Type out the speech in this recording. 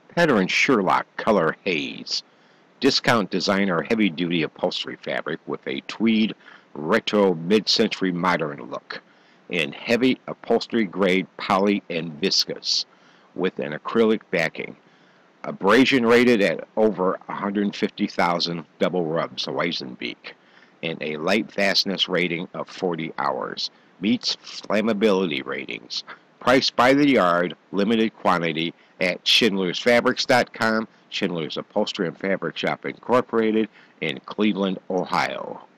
Pattern Sherlock Color Haze. Discount designer heavy-duty upholstery fabric with a tweed retro mid-century modern look. In heavy upholstery grade poly and viscose with an acrylic backing. Abrasion rated at over 150,000 double rubs, Wyzenbeek, and a Lightfastness rating of 40 hours. Meets Flammability ratings. Priced by the yard, limited quantity at schindlersfabrics.com, Schindler's Upholstery and Fabric Shop Incorporated in Cleveland, Ohio.